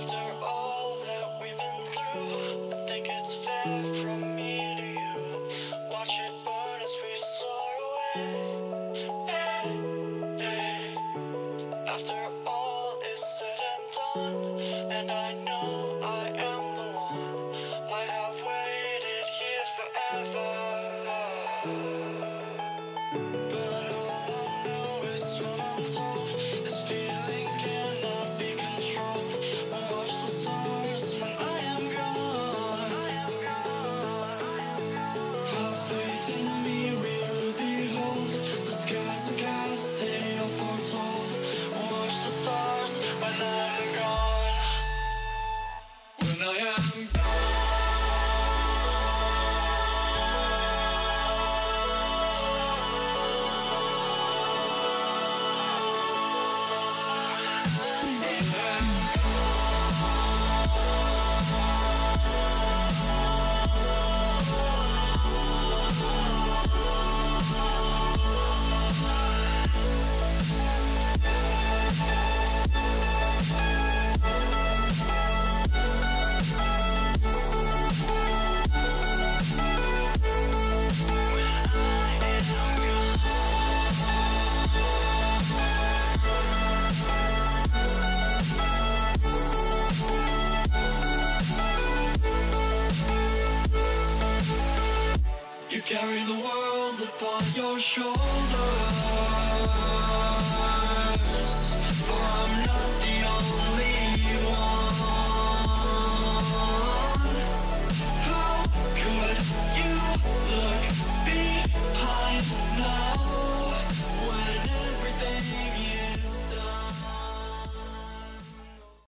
After all that we've been through, I think it's fair from me to you. Watch it burn as we soar away. Hey, hey. After all is said and done, and I know I am the one, I have waited here forever. But all I know is what I'm told. This feeling cannot be controlled. We'll watch the stars when I am gone. Have faith in me, we will behold. The skies are cast, they are foretold. We'll watch the stars when I am gone. When I am gone. You carry the world upon your shoulders, for I'm not